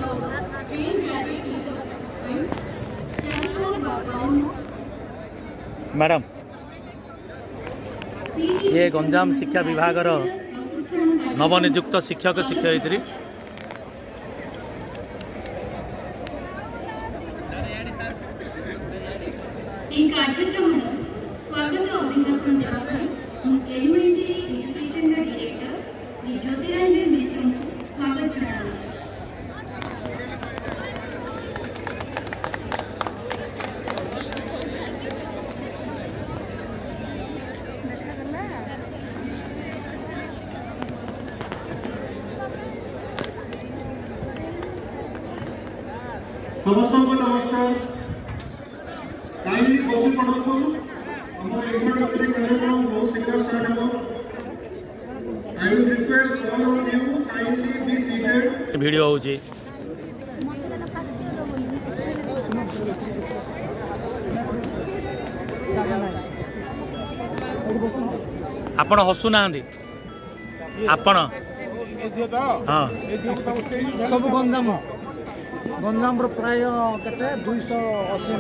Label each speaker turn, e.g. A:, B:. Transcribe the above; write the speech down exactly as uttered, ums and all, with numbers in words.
A: Madam ये गंजाम शिक्षा विभाग नवनियुक्त शिक्षक शिक्षयित्री
B: कार्यक्रम स्वागत अभिभाषण देवाई elementary education director Shri Jyotiranjan Mishra को स्वागत जनाऊँ।
C: समस्त को नमस्कार। काइंडली बसी पड़ो हमर इंट्रोडक्टरी कार्यक्रम बहुत शीघ्र स्टार्ट हो। I will request all of you kindly be seated.
A: Video हो जी आपण हसु ना आपण हाँ
D: सब गंजाम गंजाम प्राय केते दुई सौ अस्सी